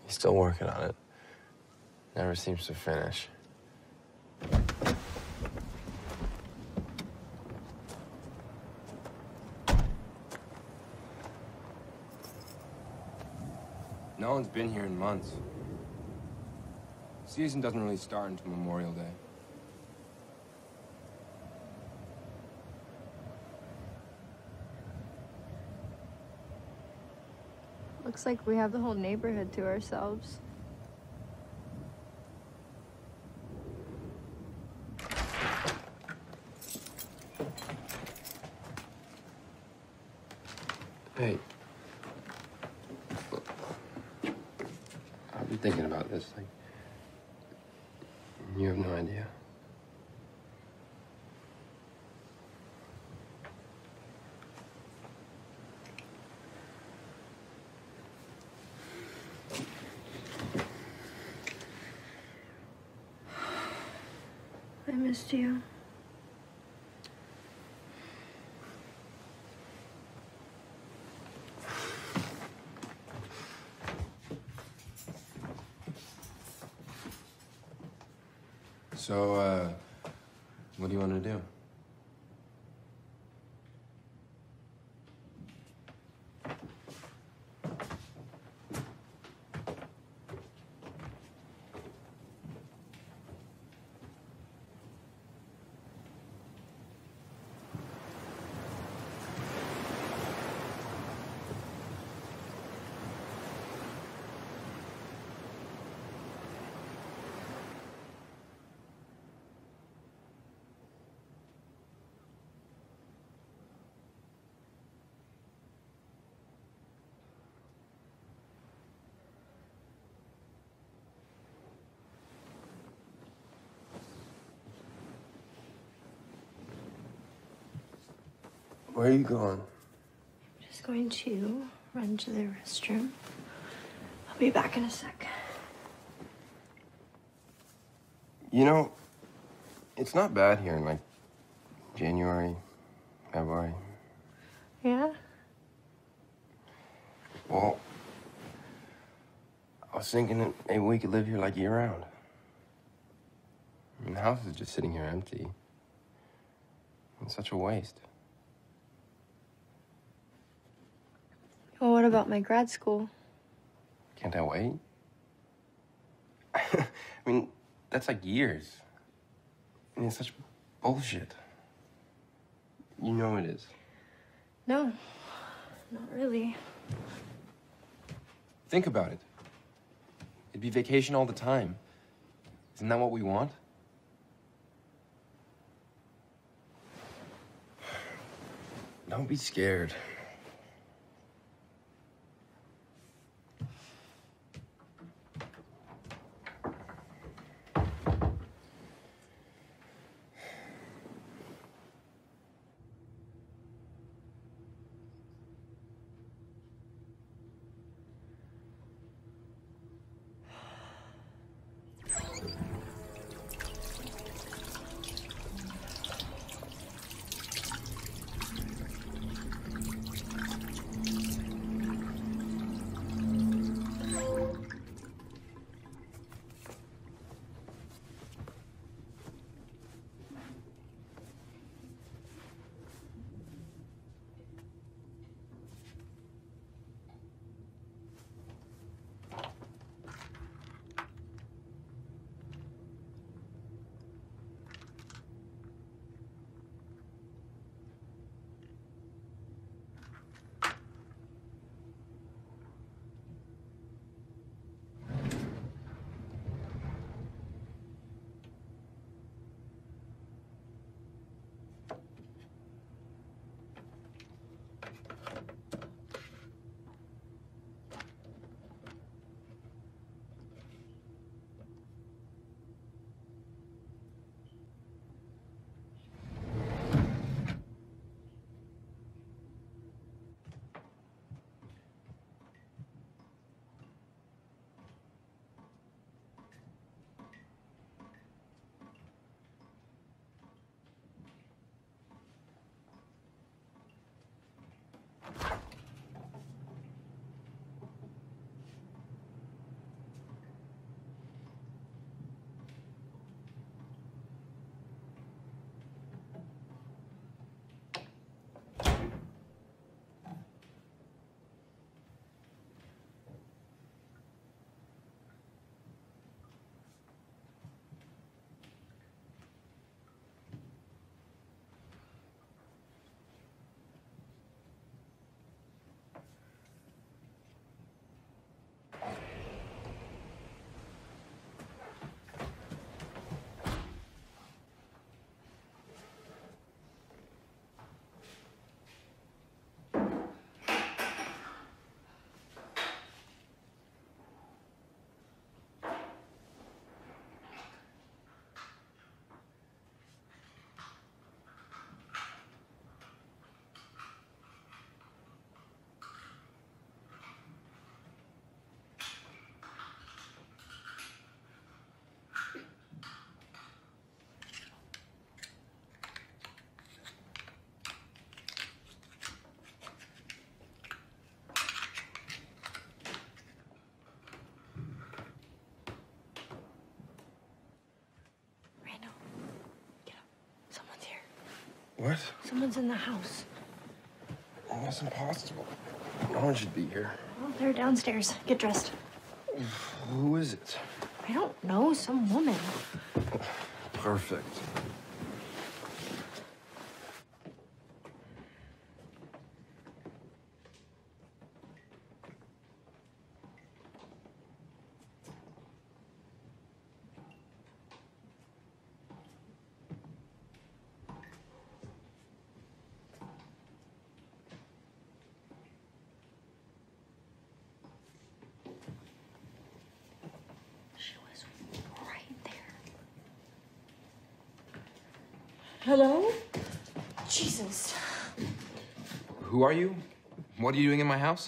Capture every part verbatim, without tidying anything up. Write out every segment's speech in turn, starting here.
He's still working on it. Never seems to finish. No one's been here in months. Season doesn't really start until Memorial Day. Looks like we have the whole neighborhood to ourselves. Hey. I've been thinking about this, like, you have no idea. I missed you. So, uh, what do you want to do? Where are you going? Just going to run to the restroom. I'll be back in a sec. You know, it's not bad here in, like, January, February. Yeah? Well, I was thinking that maybe we could live here, like, year-round. I mean, the house is just sitting here empty. It's such a waste. Well, what about my grad school? Can't I wait? I mean, that's like years. And it's such bullshit. You know it is. No, not really. Think about it. It'd be vacation all the time. Isn't that what we want? Don't be scared. What? Someone's in the house. Oh, that's impossible. No one should be here. Well, they're downstairs. Get dressed. Who is it? I don't know. Some woman. Perfect. Hello? Jesus. Who are you? What are you doing in my house?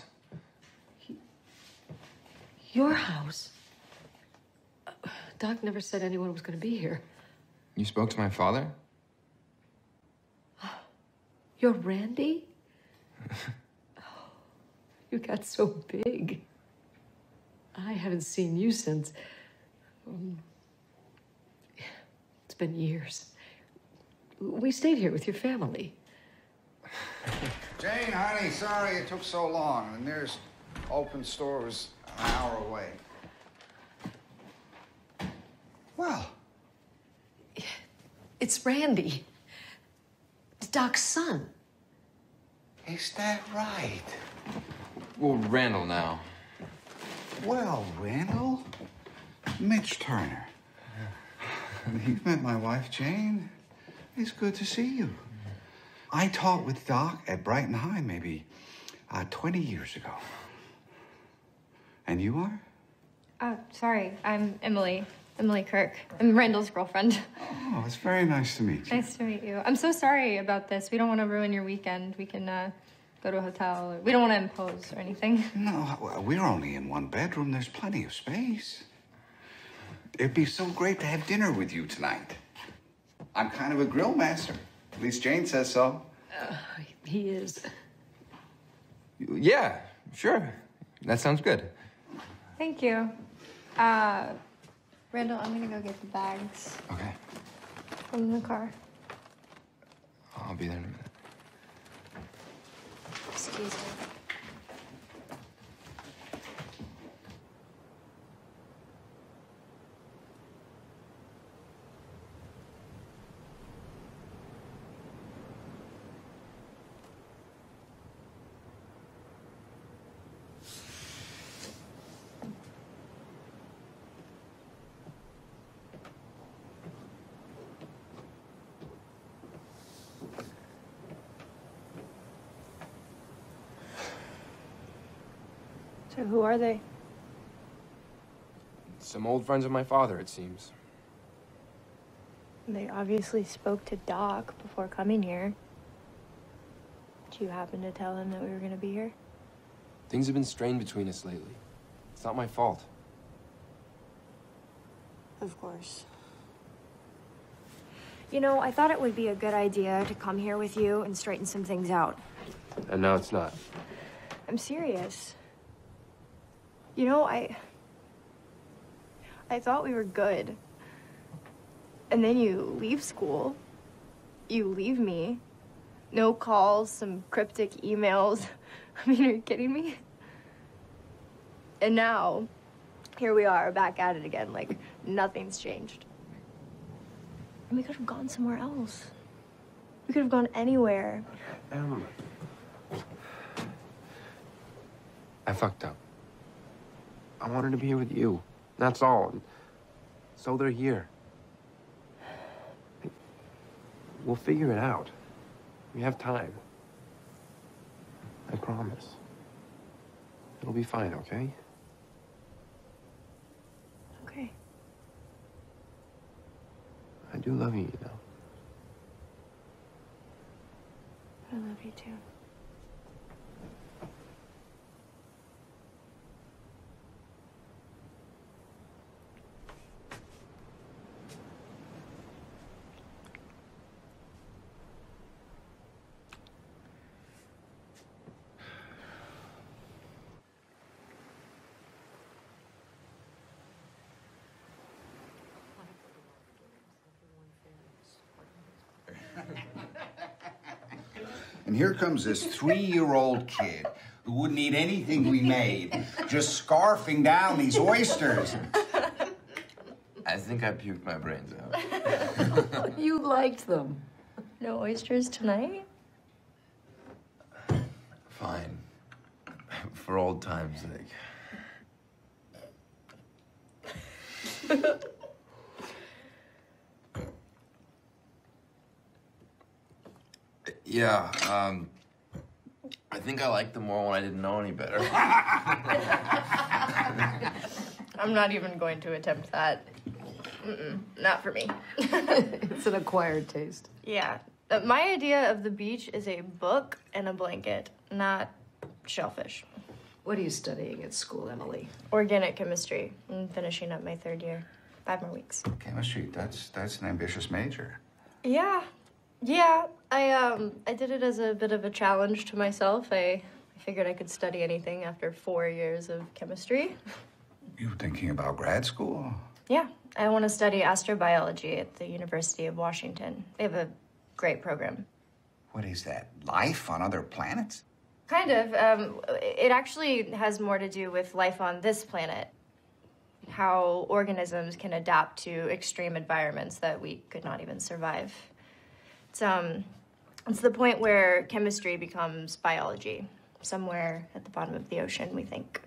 Your house? Uh, Doc never said anyone was going to be here. You spoke to my father? You're Randy? Oh, you got so big. I haven't seen you since... Um, it's been years. We stayed here with your family. Jane, honey, sorry it took so long. The nearest open store was an hour away. Well. It's Randy. It's Doc's son. Is that right? Well, Randall now. Well, Randall. Mitch Turner. You've met my wife, Jane. It's good to see you. I taught with Doc at Brighton High maybe uh, twenty years ago. And you are? Uh, sorry, I'm Emily. Emily Kirk. I'm Randall's girlfriend. Oh, it's very nice to meet you. Nice to meet you. I'm so sorry about this. We don't want to ruin your weekend. We can uh, go to a hotel. We don't want to impose or anything. No, we're only in one bedroom. There's plenty of space. It'd be so great to have dinner with you tonight. I'm kind of a grill master. At least Jane says so. Uh, he is. Yeah, sure. That sounds good. Thank you. Uh, Randall, I'm gonna go get the bags Okay. from the car. I'll be there in a minute. Excuse me. So who are they? Some old friends of my father, it seems. They obviously spoke to Doc before coming here. Did you happen to tell him that we were gonna be here? Things have been strained between us lately. It's not my fault. Of course. You know, I thought it would be a good idea to come here with you and straighten some things out. And now it's not. I'm serious. You know, I... I thought we were good. And then you leave school. You leave me. No calls, some cryptic emails. I mean, are you kidding me? And now, here we are, back at it again, like nothing's changed. And we could have gone somewhere else. We could have gone anywhere. Em. I fucked up. I wanted to be here with you. That's all. So they're here. We'll figure it out. We have time. I promise. It'll be fine, okay? Okay. I do love you, you know. I love you too. And here comes this three-year-old kid who wouldn't eat anything we made, just scarfing down these oysters. I think I puked my brains out. You liked them. No oysters tonight? Fine. For old time's sake. Yeah, um, I think I liked them more when I didn't know any better. I'm not even going to attempt that. Mm-mm, not for me. It's an acquired taste. Yeah. Uh, my idea of the beach is a book and a blanket, not shellfish. What are you studying at school, Emily? Organic chemistry. I'm finishing up my third year. Five more weeks. Chemistry, that's that's an ambitious major. Yeah. Yeah. I um I did it as a bit of a challenge to myself. I, I figured I could study anything after four years of chemistry. You thinking about grad school? Yeah. I want to study astrobiology at the University of Washington. They have a great program. What is that? Life on other planets? Kind of. Um, it actually has more to do with life on this planet. How organisms can adapt to extreme environments that we could not even survive. It's, um, it's the point where chemistry becomes biology. Somewhere at the bottom of the ocean, we think.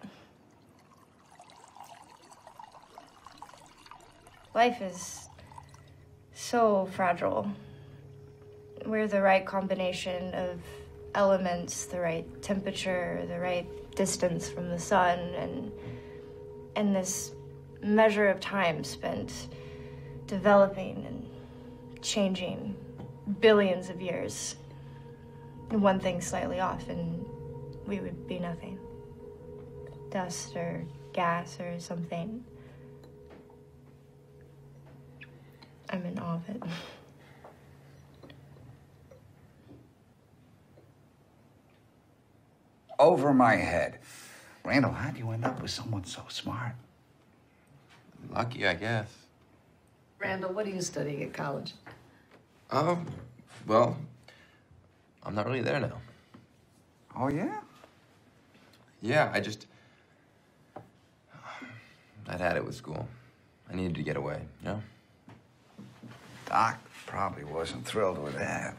Life is so fragile. We're the right combination of elements, the right temperature, the right distance from the sun, and and this measure of time spent developing and changing billions of years. And one thing slightly off and we would be nothing. Dust or gas or something. I'm in awe of it. Over my head. Randall, how'd you end up with someone so smart? Lucky, I guess. Randall, what are you studying at college? Um, well, I'm not really there now. Oh, yeah? Yeah, I just... I'd had it with school. I needed to get away, you know? Doc probably wasn't thrilled with that.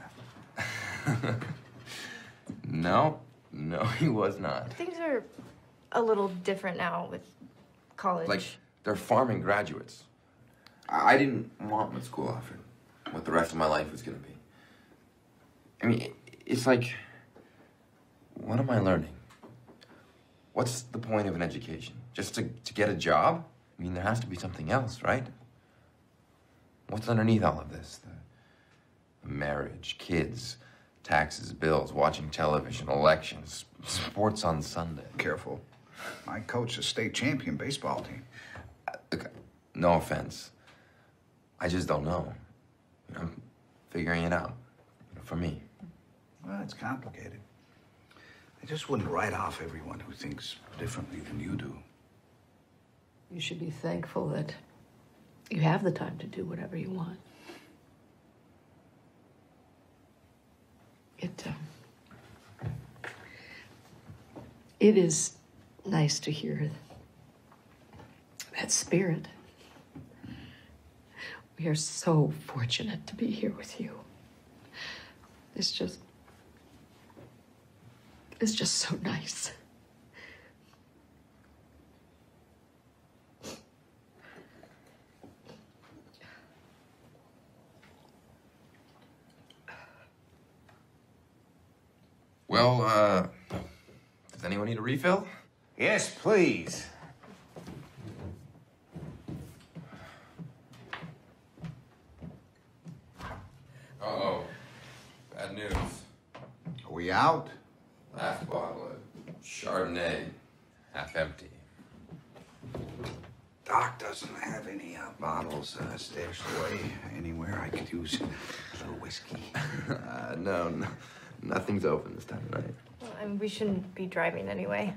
No, no, he was not. Things are a little different now with college. Like, they're farming graduates. I I didn't want what school offered, what the rest of my life was gonna be. I mean, it- it's like, what am I learning? What's the point of an education? Just to, to get a job? I mean, there has to be something else, right? What's underneath all of this? The, the marriage, kids, taxes, bills, watching television, elections, sports on Sunday. Careful. I coach a state champion baseball team. Look, no offense. I just don't know. I'm figuring it out, for me. Well, it's complicated. I just wouldn't write off everyone who thinks differently than you do. You should be thankful that you have the time to do whatever you want. It, um, it is nice to hear that spirit. We are so fortunate to be here with you. It's just, it's just so nice. Well, uh, does anyone need a refill? Yes, please. Uh-oh. Bad news. Are we out? Last bottle of Chardonnay. Half empty. Doc doesn't have any uh, bottles uh, stashed away anywhere. I could use a little whiskey. Uh, no, no, nothing's open this time of night. Well, I mean, we shouldn't be driving anyway.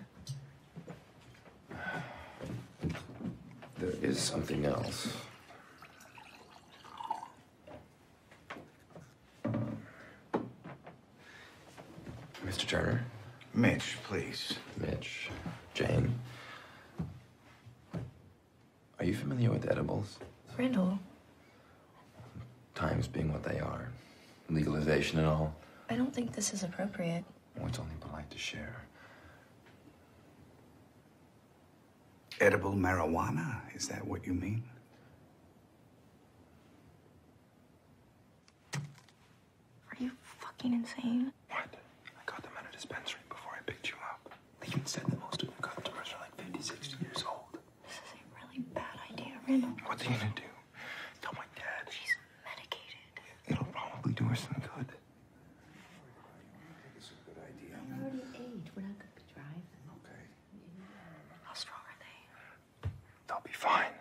There is something else. Turner. Mitch, please. Mitch. Jane. Are you familiar with edibles? Randall, Times being what they are. Legalization and all. I don't think this is appropriate. Oh, it's only polite to share. Edible marijuana? Is that what you mean? Are you fucking insane? What? I got them at a dispensary before I picked you up. They even said that most of the customers are like fifty, sixty years old. This is a really bad idea, Randall. What's he gonna do? Tell my dad. She's medicated. It'll probably do her some good. It's a good idea. We're already eight. We're not going to be driving. Okay. How strong are they? They'll be fine.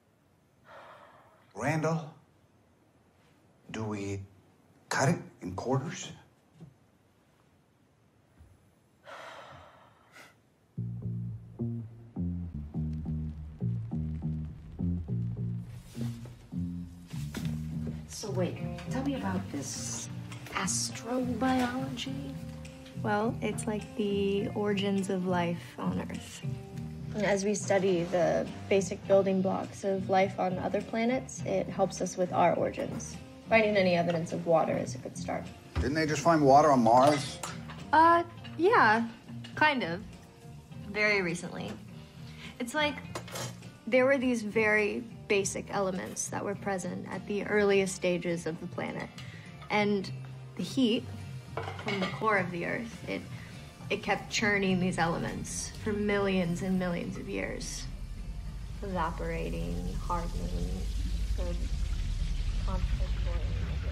Randall, do we cut it in quarters? So wait, tell me about this astrobiology. Well, it's like the origins of life on Earth. As we study the basic building blocks of life on other planets, it helps us with our origins. Finding any evidence of water is a good start. Didn't they just find water on Mars? Uh, yeah, kind of. Very recently. It's like there were these very basic elements that were present at the earliest stages of the planet. And the heat from the core of the Earth, it it kept churning these elements for millions and millions of years. Evaporating, hardening, the constant boiling of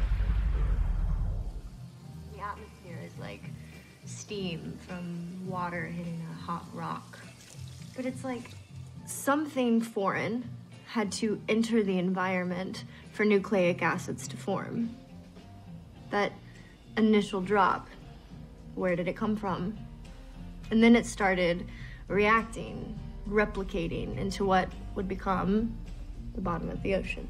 it. The atmosphere is like steam from water hitting a hot rock. But it's like something foreign had to enter the environment for nucleic acids to form. That initial drop, where did it come from? And then it started reacting, replicating into what would become the bottom of the ocean.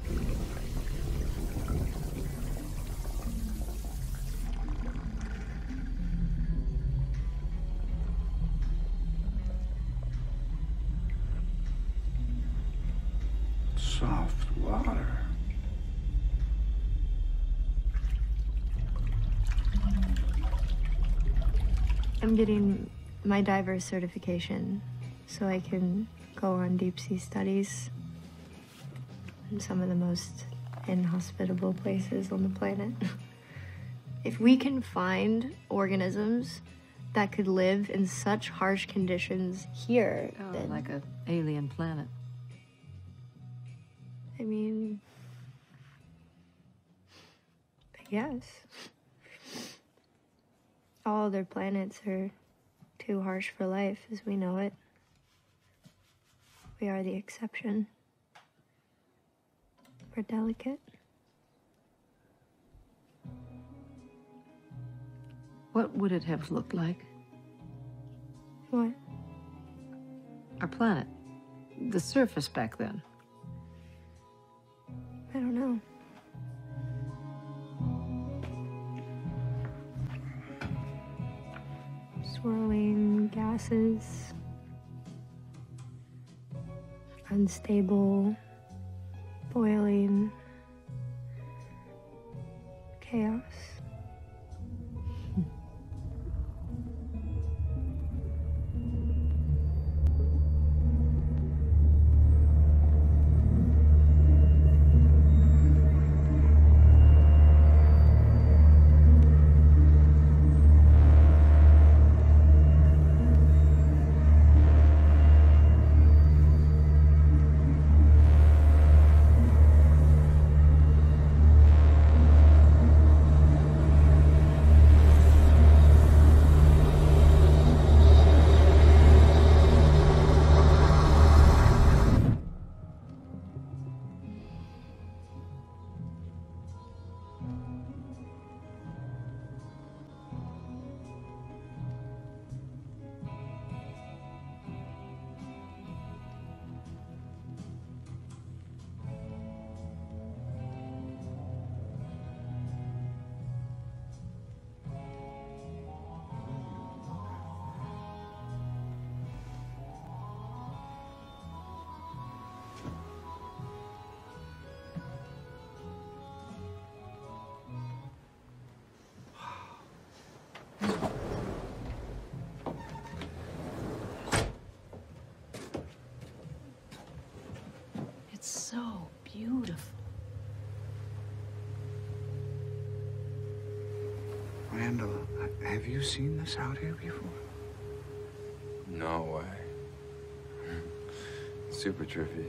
Soft water. I'm getting my diver certification so I can go on deep sea studies in some of the most inhospitable places on the planet. If we can find organisms that could live in such harsh conditions here, Oh, then, like an alien planet. I mean, I guess. All other planets are too harsh for life as we know it. We are the exception. We're delicate. What would it have looked like? What? Our planet. The surface back then. I don't know. Swirling gases. Unstable. Boiling. Chaos. so beautiful. Randall, have you seen this out here before? No way. Super trippy.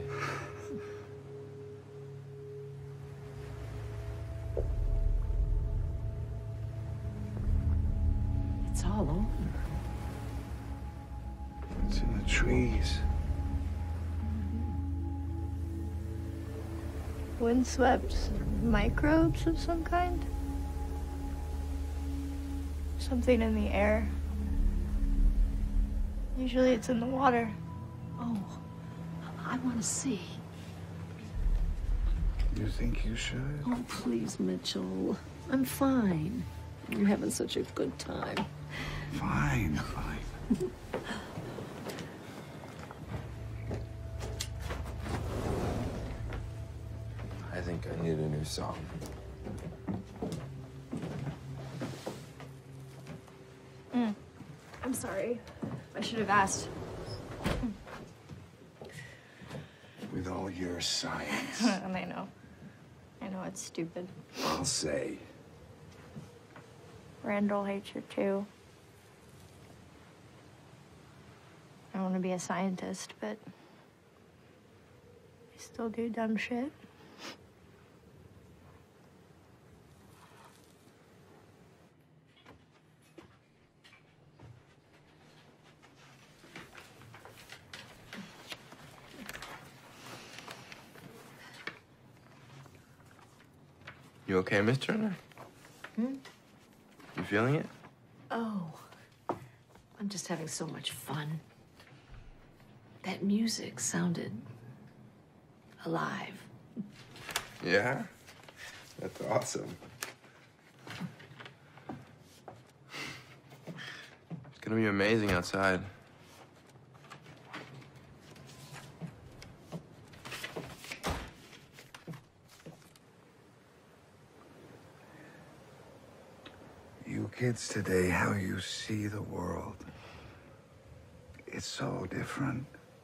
It's all over. It's in the trees. Windswept microbes of some kind? Something in the air. Usually it's in the water. Oh, I want to see. You think you should? Oh, please, Mitchell. I'm fine. You're having such a good time. Fine, fine. I think I need a new song. Mm. I'm sorry. I should have asked. With all your science, And I know. I know it's stupid. I'll say. Randall hates you too. I want to be a scientist, but I still do dumb shit. You okay, Miss Turner? Hmm? You feeling it? Oh, I'm just having so much fun. That music sounded alive. Yeah? That's awesome. It's gonna be amazing outside. You kids today, how you see the world. It's so different.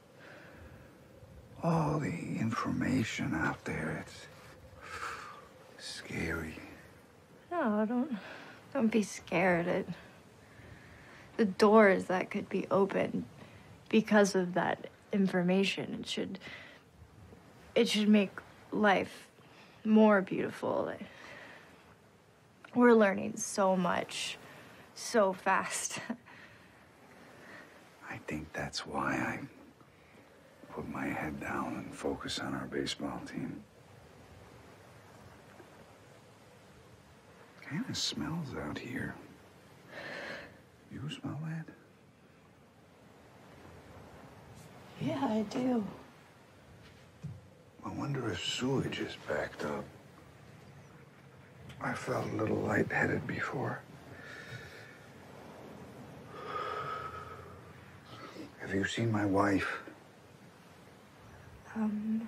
All the information out there, it's scary. No, don't don't be scared. It, the doors that could be opened because of that information, it should it should make life more beautiful. We're learning so much, so fast. I think that's why I put my head down and focus on our baseball team. Kind of smells out here. You smell that? Yeah, I do. I wonder if sewage is backed up. I felt a little lightheaded before. Have you seen my wife? Um.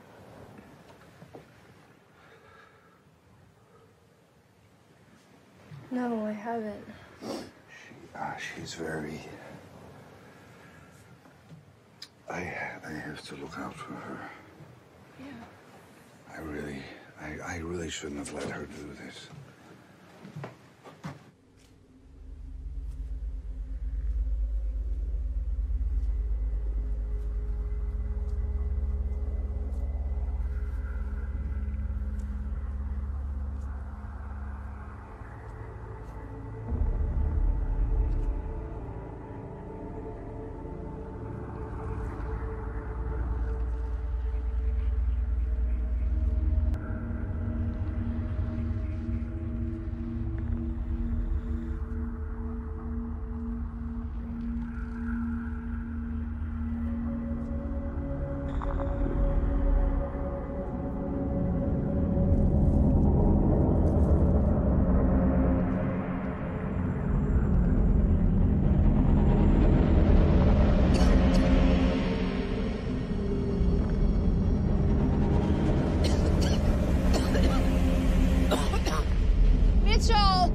No, I haven't. She, ah, she's very... I, I have to look out for her. Yeah. I really, I, I really shouldn't have let her do this. Mitchell!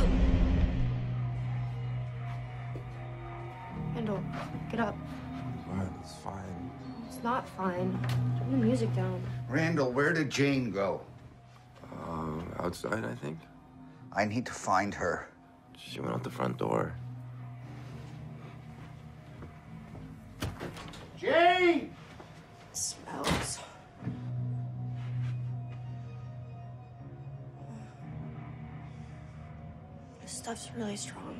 Randall, get up. What? It's fine. It's not fine. Turn the music down. Randall, where did Jane go? Uh, outside, I think. I need to find her. She went out the front door. Jane! It smells. This stuff's really strong.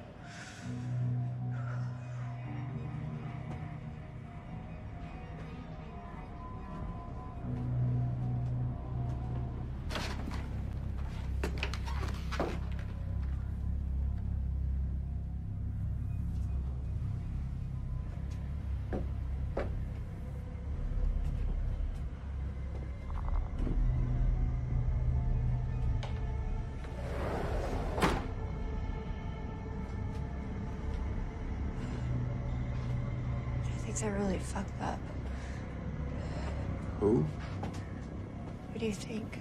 I really fucked up. Who? What do you think?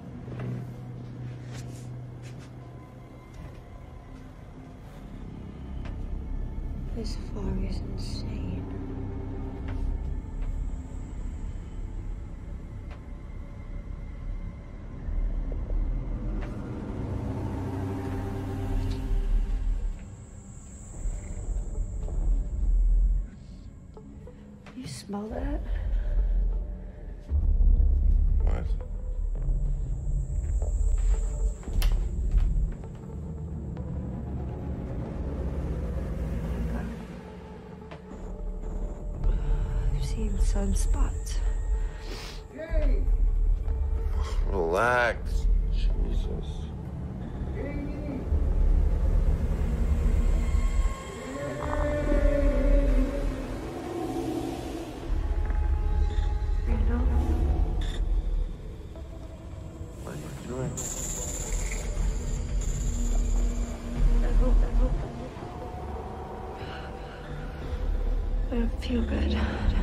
This fog is insane. You smell that? What? I've seen sunspots. Jane! Relax. Jesus. Janie! Randall? What are you doing? I hope, I hope, I don't feel good.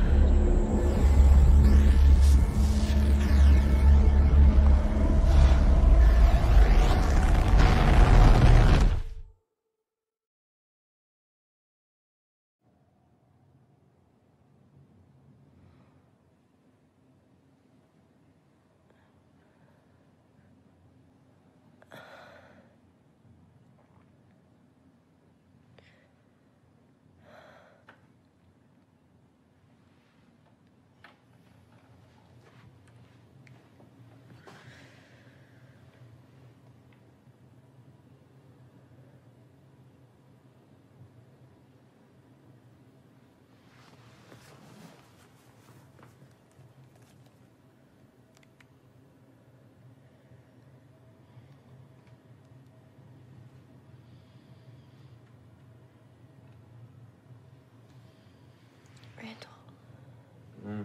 Randall. Mm.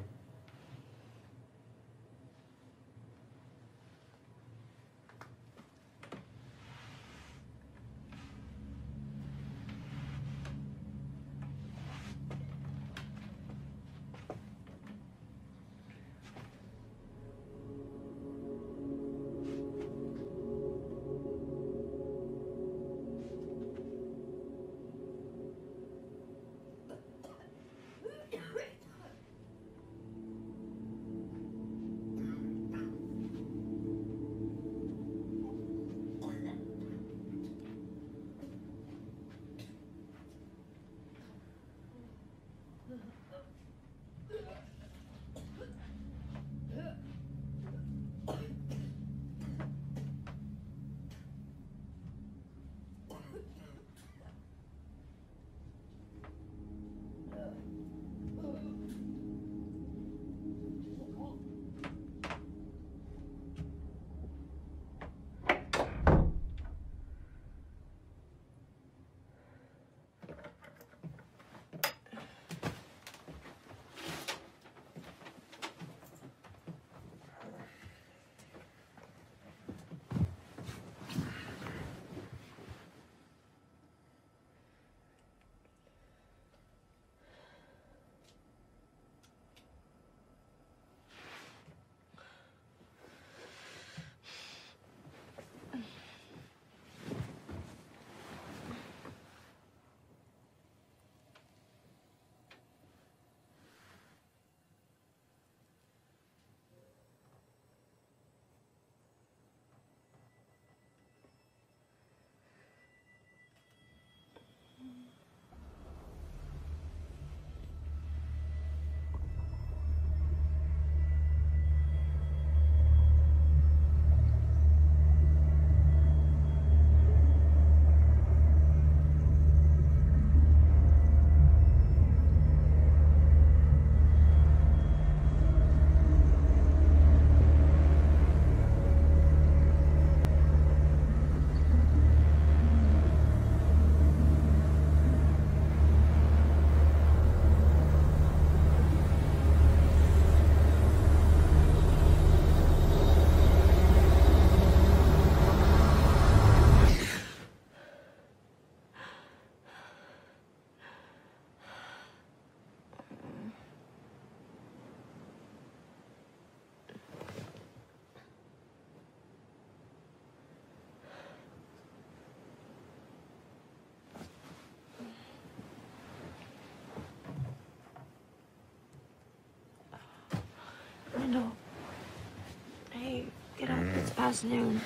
Wendell. Hey, get up. It's past noon.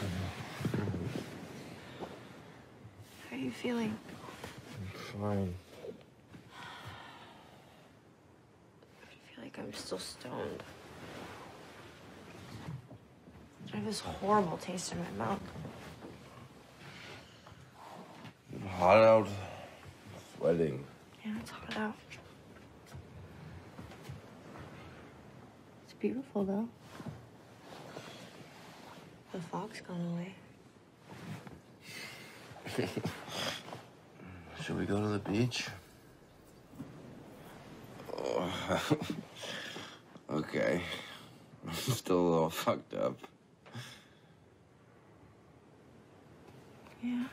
How are you feeling? I'm fine. I feel like I'm still stoned. I have this horrible taste in my mouth. It's hot out. Sweating. Yeah, it's hot out. It's beautiful, though. The fog's gone away. Should we go to the beach? Oh. Okay. I'm still a little fucked up. Yeah.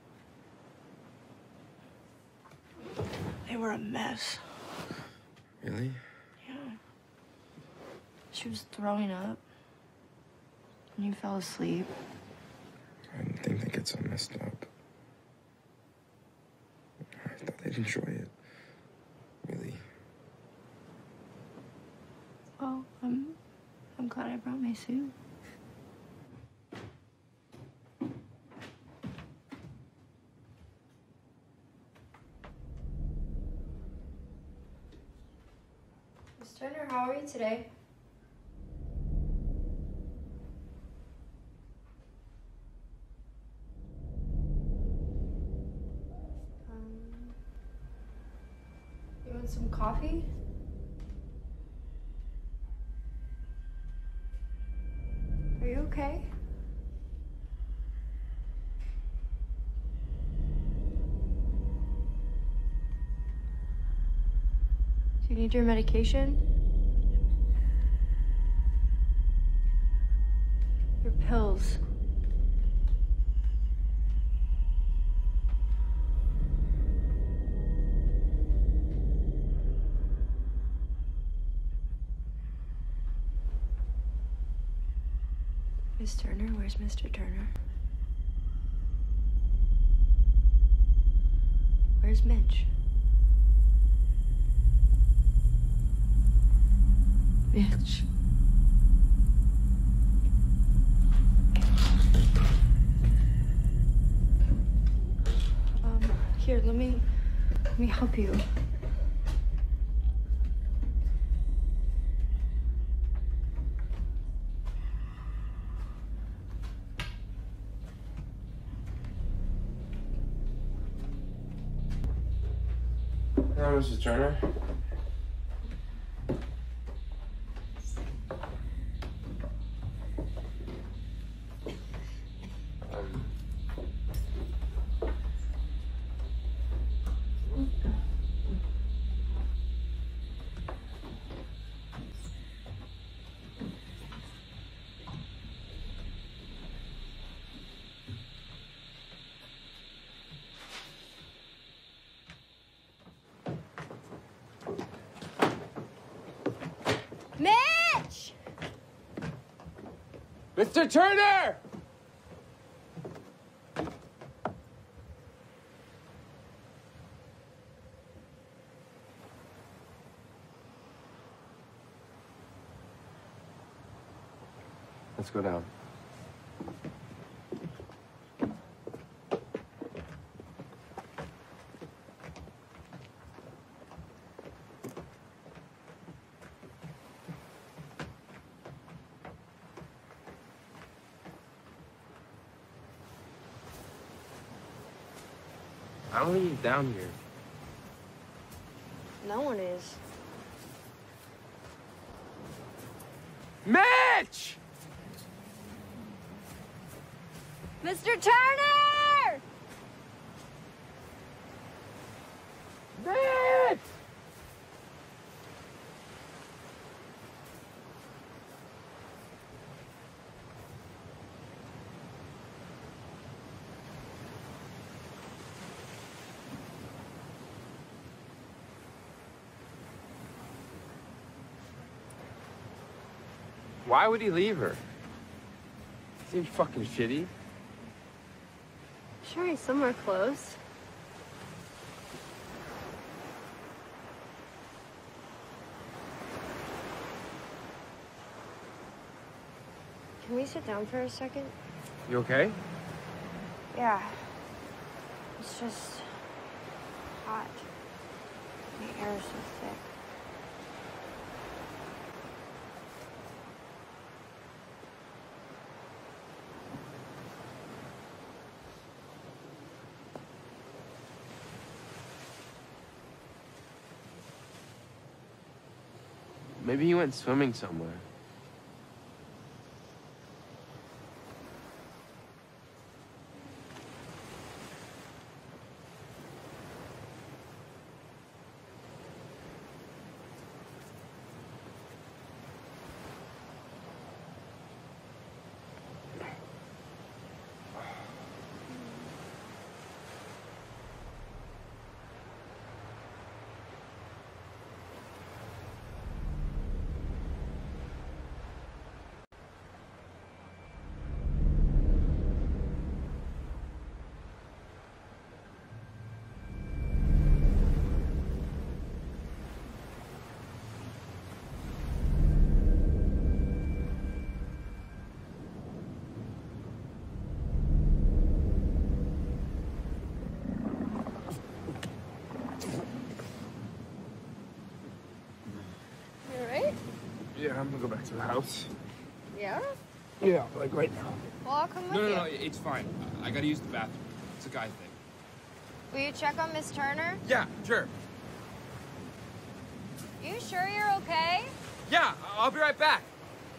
They were a mess. Really? Yeah. She was throwing up. And you fell asleep. I didn't think they'd get so messed up. I thought they'd enjoy it. Really. Well, I'm, I'm glad I brought my suit. Miss Turner, how are you today? Um, you want some coffee? Are you okay? Do you need your medication? Your pills. Miss Turner, where's Mister Turner? Where's Mitch? Mitch. Um, here, let me, let me help you. Hello, Missus Turner. Um. Mitch! Mister Turner! Let's go down. I don't think he's down here. No one is. Mitch! Mister Turner! Mitch! Why would he leave her? Seems fucking shitty. Sure, he's somewhere close. Can we sit down for a second? You okay? Yeah. It's just hot. The air is so thick. Maybe he went swimming somewhere. Yeah, I'm gonna go back to the house. Yeah? Yeah, like right now. Well, I'll come with No, no, you. no, it's fine. I gotta use the bathroom. It's a guy thing. Will you check on Miss Turner? Yeah, sure. You sure you're okay? Yeah, I'll be right back.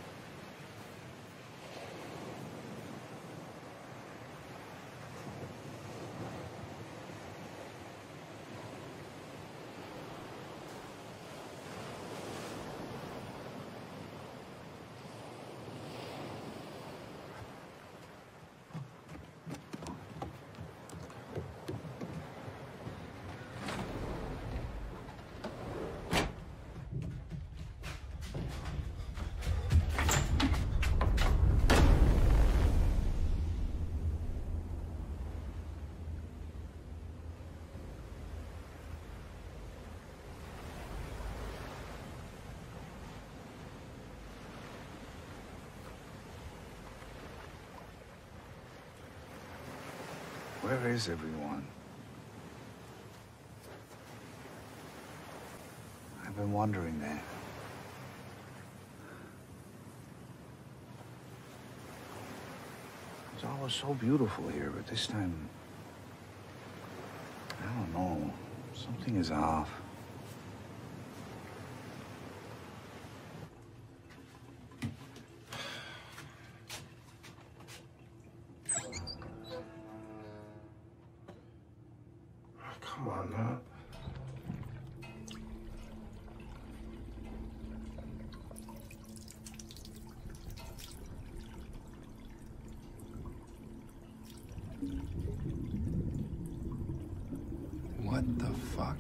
Where is everyone? I've been wondering that. It's always so beautiful here, but this time, I don't know. Something is off. Come on, man. What the fuck?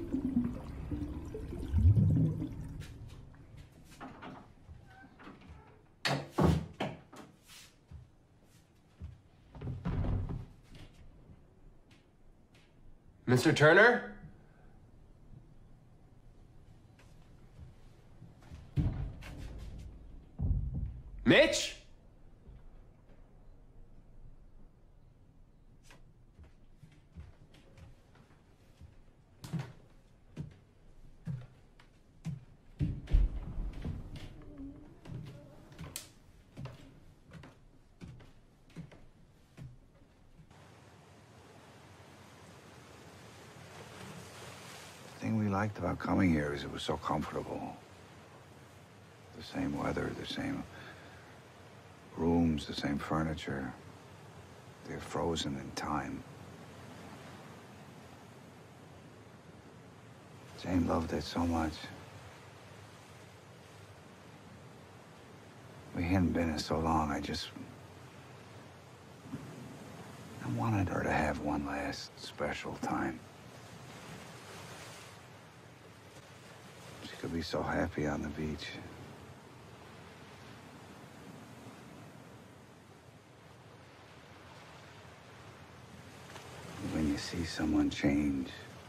Mister Turner? Mitch? The thing we liked about coming here is it was so comfortable. The same weather, the same rooms, the same furniture. They're frozen in time. Jane loved it so much. We hadn't been in so long, I just... I wanted her to have one last special time. She could be so happy on the beach. When you see someone change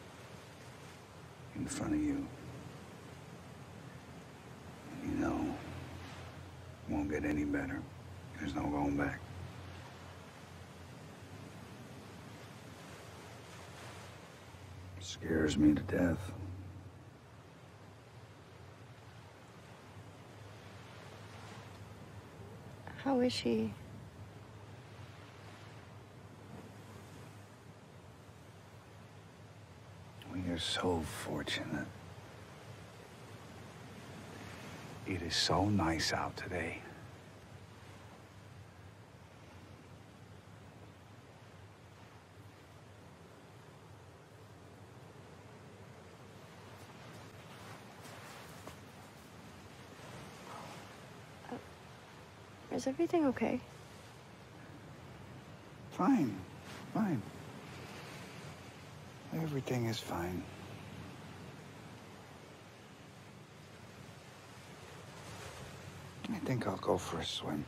in front of you, you know it won't get any better. There's no going back. It scares me to death. How is she? We are so fortunate. It is so nice out today. Is everything okay? Fine, fine. Everything is fine. I think I'll go for a swim.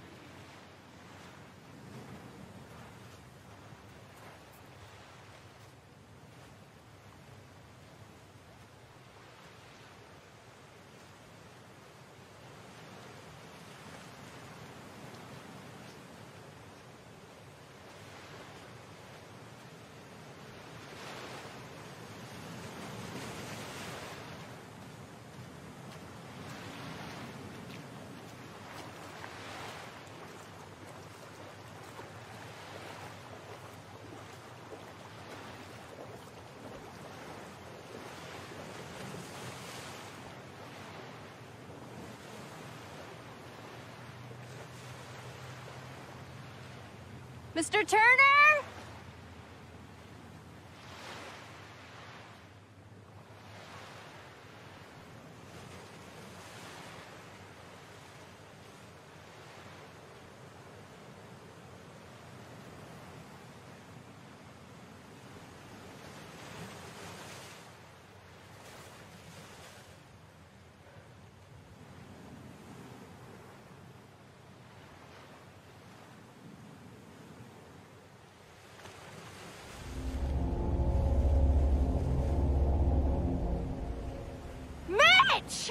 Mister Turner? Mitch!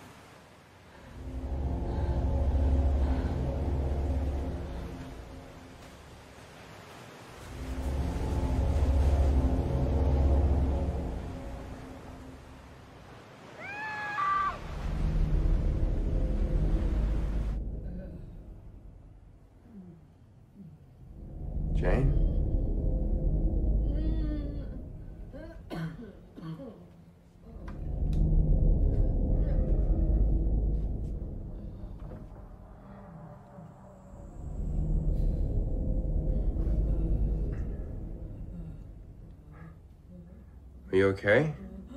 Jane? Are you okay?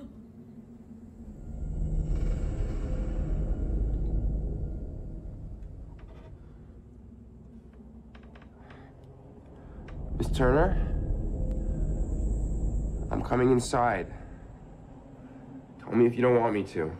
Miss Turner? I'm coming inside. Tell me if you don't want me to.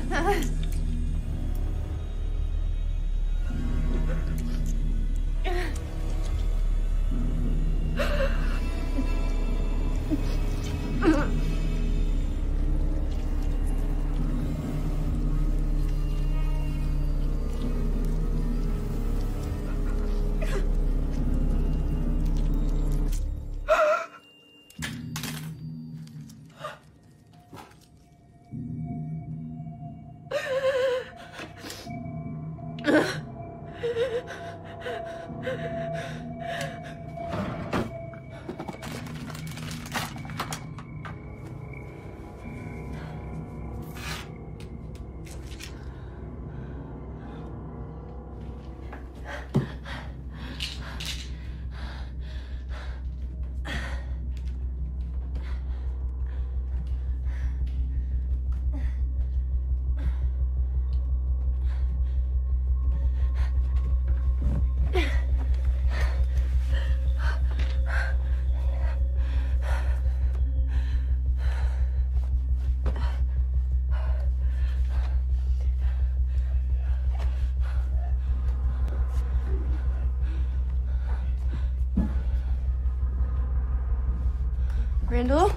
Randall?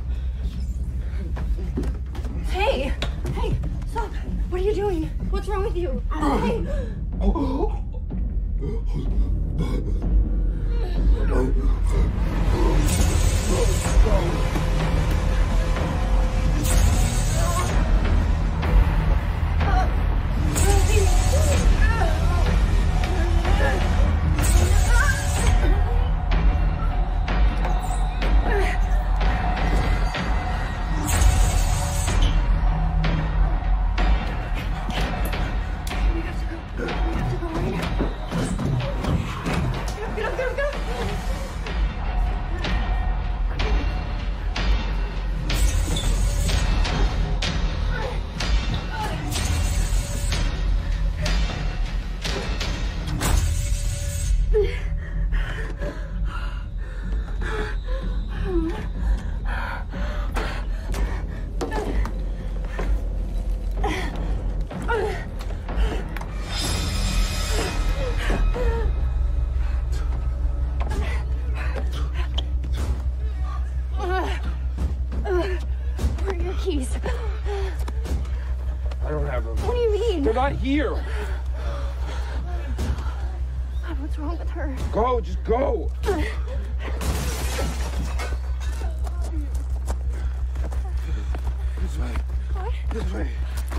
Hey! Hey! Stop! What are you doing? What's wrong with you? Hey! They're not here. God, what's wrong with her? Go, just go. This way. What? This way.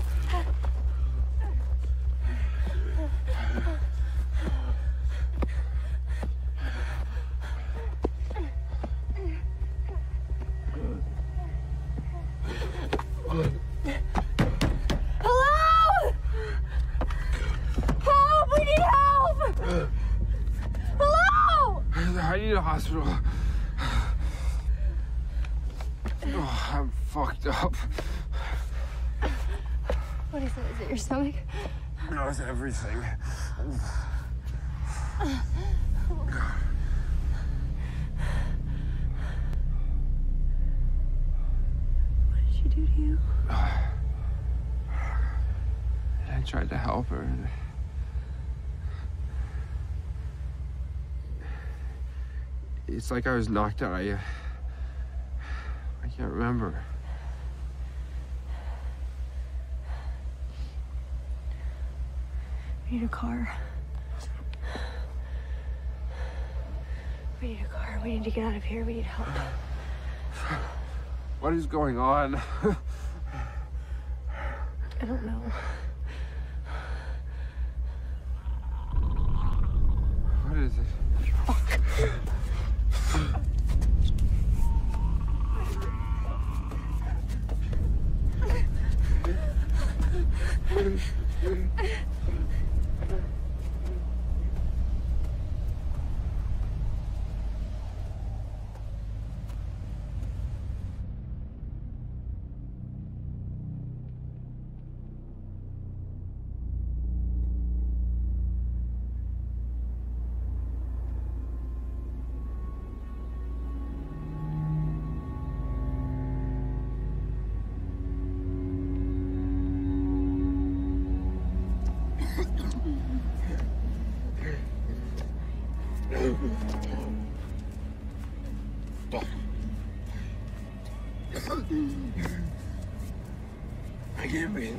I need a hospital. Oh, I'm fucked up. What is it? Is it your stomach? No, it's everything. What did she do to you? I tried to help her. It's like I was knocked out. I, uh, I can't remember. We need a car. We need a car. We need to get out of here. We need help. What is going on? I don't know. What is it? Fuck. I can't breathe.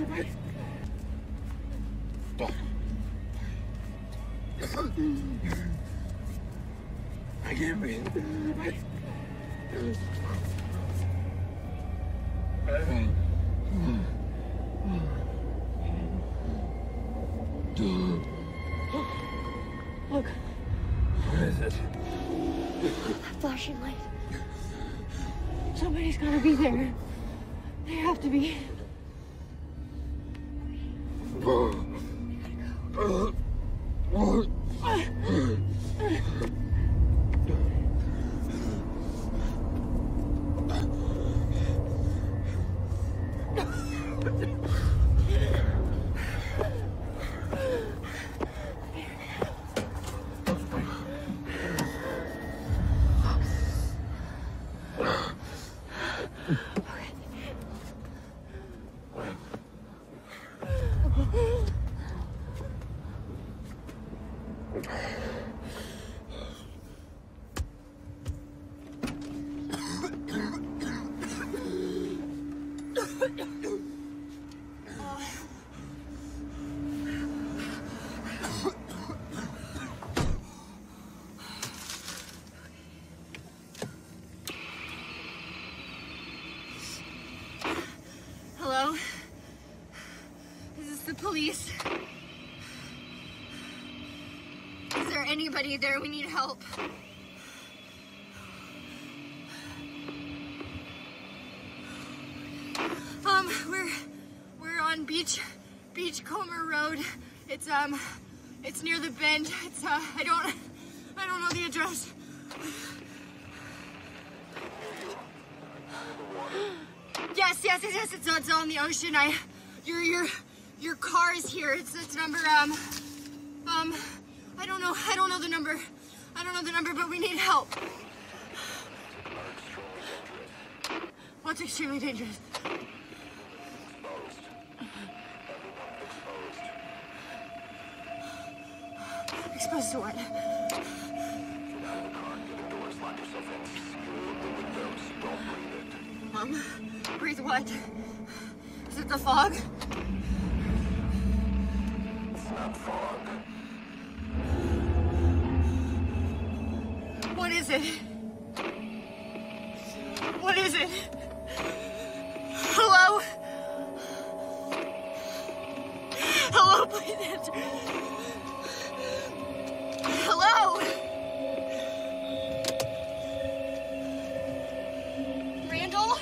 I can't breathe. Look. What is it? That flashing light. Somebody's gotta be there. They have to be. Hello? Is this the police? Is there anybody there? We need help. Um, we're we're on Beach Beachcomber Road. It's um it's near the bend. It's uh I don't I don't know the address. Yes, yes, yes, yes, it's, it's on the ocean. I, your, your, your car is here. It's, it's number, um, um, I don't know, I don't know the number. I don't know the number, but we need help. What's extremely dangerous? Exposed to what? Um, breathe what? Is it the fog? It's not fog. What is it? What is it? Hello? Hello, please answer. Hello? Randall?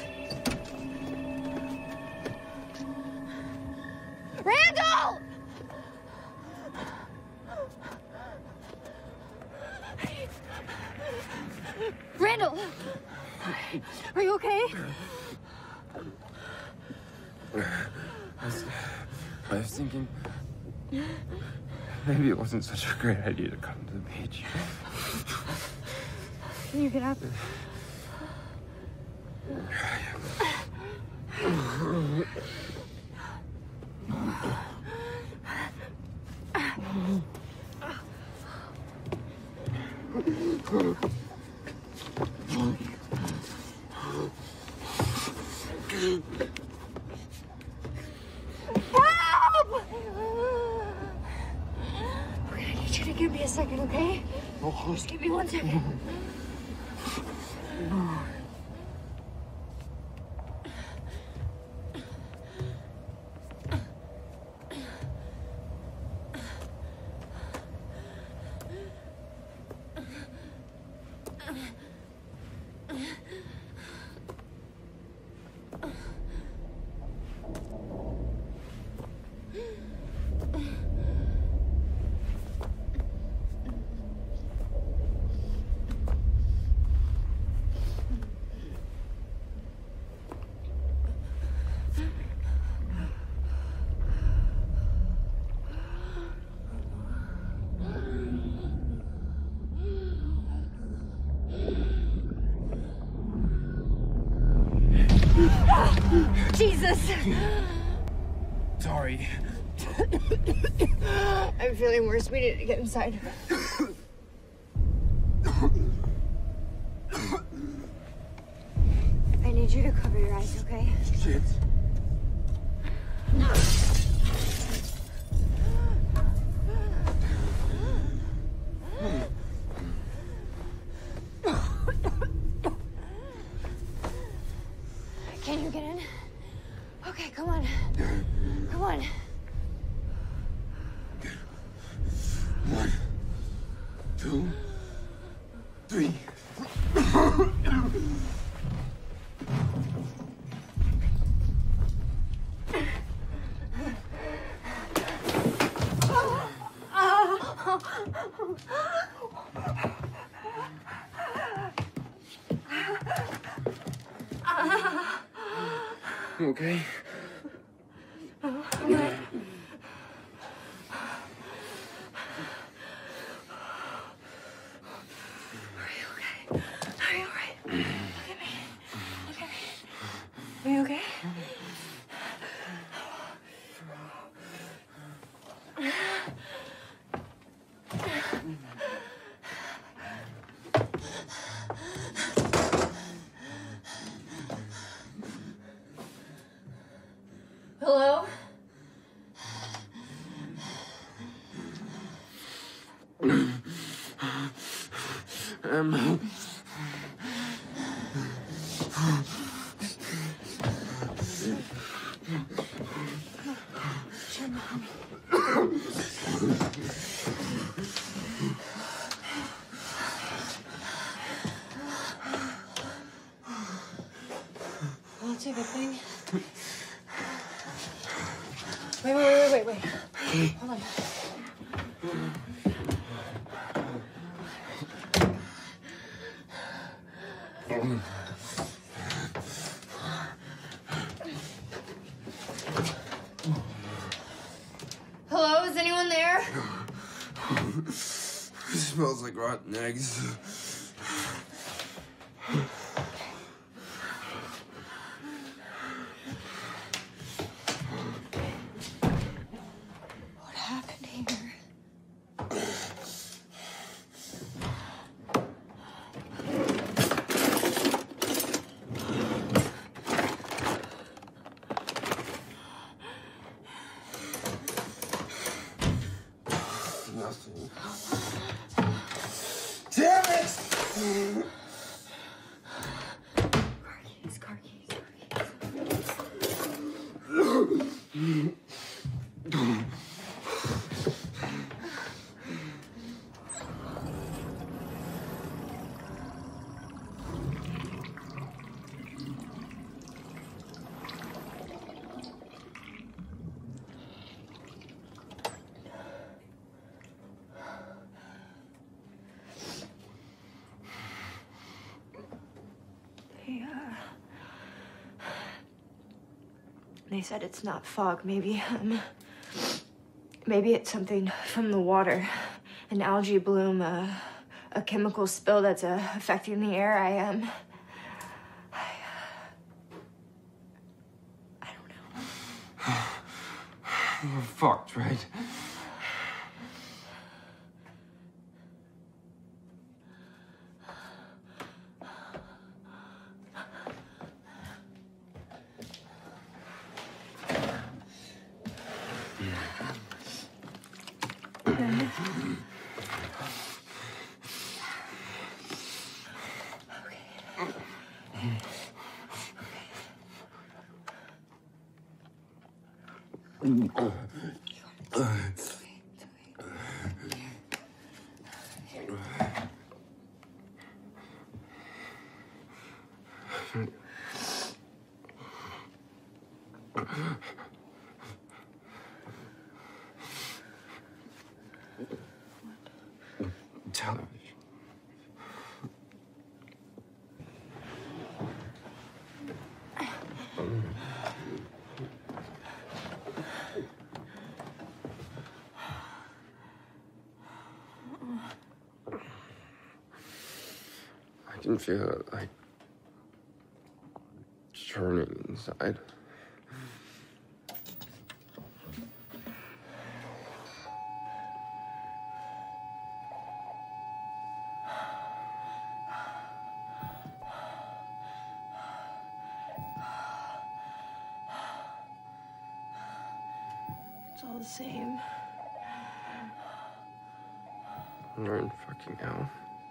Randall! Randall! Are you okay? I was, I was thinking maybe it wasn't such a great idea to come to the beach. Can you get up? Help! Okay, I need you to give me a second, okay? Just give me one second. Jesus! Sorry. I'm feeling worse. We need to get inside. need you to cover your eyes, okay? Shit. Can you get in? Okay, come on. Come on. One, two, three. You okay? Are you alright? Look at me. Look at me. Are you okay? Hello? Um. Well, that's a good thing. Wait, wait, wait, wait, wait, wait. Hold on. Hello, is anyone there? It smells like rotten eggs. What happened here? Nothing. Damn it! Car keys, car keys, car keys. They, uh, they said it's not fog. Maybe, um, maybe it's something from the water. An algae bloom, uh, a chemical spill that's uh, affecting the air. I, um, I, uh, I don't know. We're fucked, right? Television. I can feel it, like, churning inside. It's all the same. We're in fucking hell.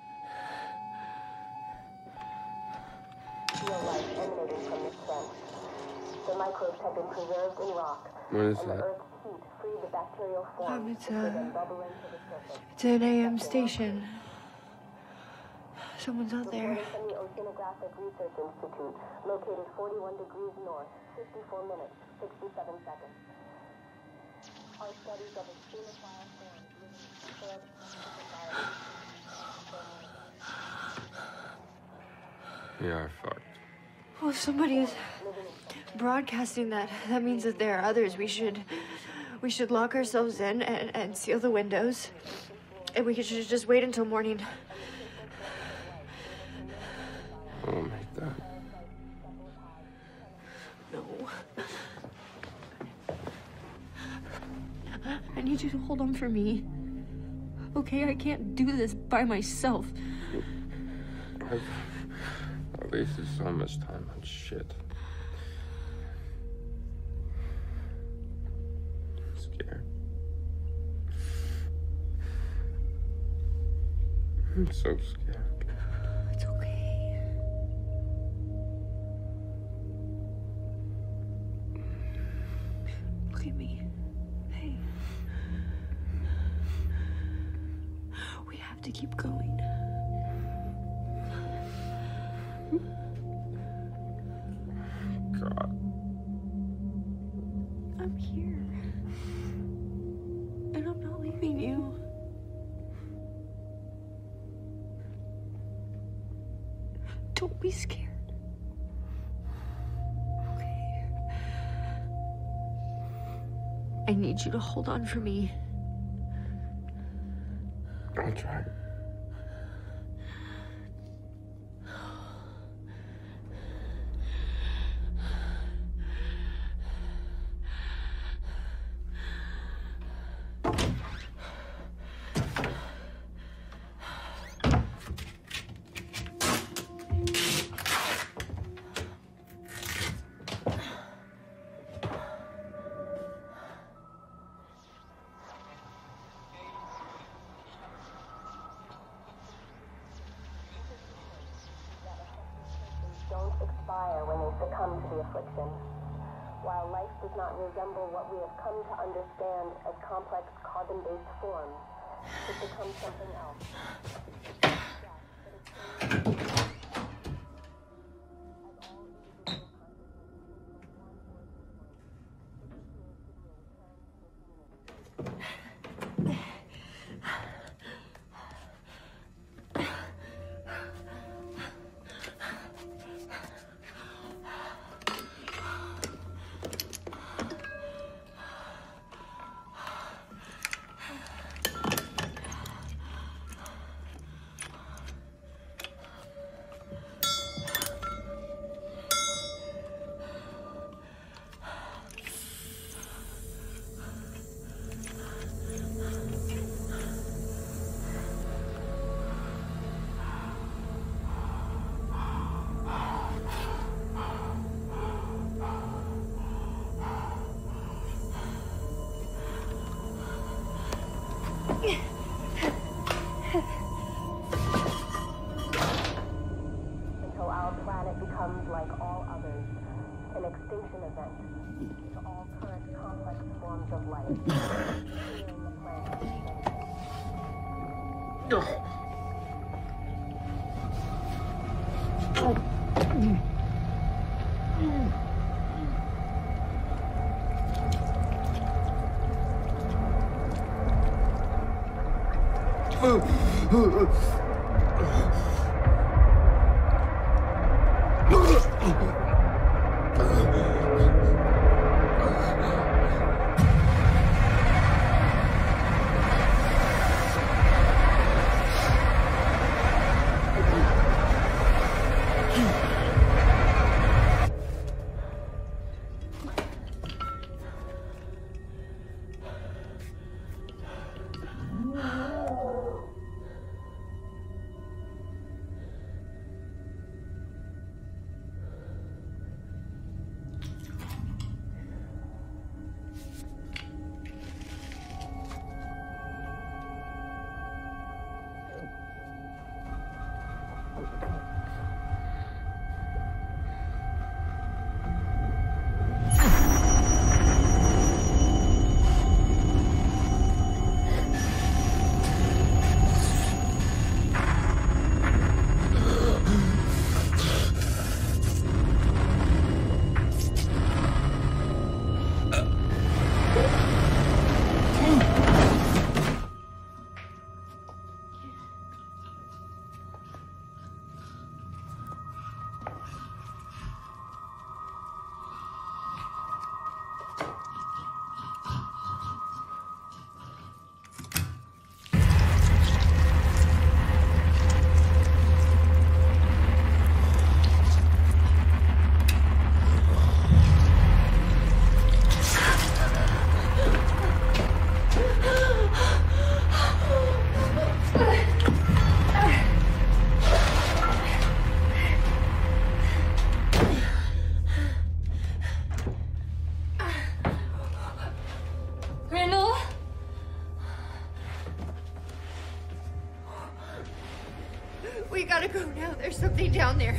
Real life emanating from this vent. The microbes have been preserved in rock. What is and that? the Earth's heat freed the bacterial form, Um, it's which will a- then bubble into the surface. It's an A M station. Someone's out there. Reporting from the Oceanographic Research Institute, located forty-one degrees north, fifty-four minutes, sixty-seven seconds. Our studies of extremophile forms living in temperate environments. We are fucked. Well, if somebody is broadcasting that, that means that there are others. We should, we should lock ourselves in and, and seal the windows. And we should just wait until morning. I won't make that. No. I need you to hold on for me. Okay, I can't do this by myself. I've I wasted so much time on shit. I'm scared. I'm so scared. It's okay. Look at me. Hey. We have to keep going. God. I'm here. And I'm not leaving you. Don't be scared. Okay. I need you to hold on for me. I'll try. Don't expire when they succumb to the affliction. While life does not resemble what we have come to understand as complex carbon-based forms, it becomes something else. Until our planet becomes like all others, an extinction event to all current complex forms of life. Clearing the planet. We gotta go now. There's something down there.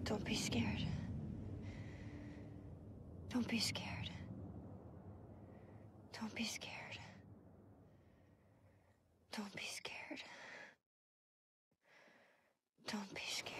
Don't be scared. Don't be scared. Don't be scared. Don't be scared. Don't be scared.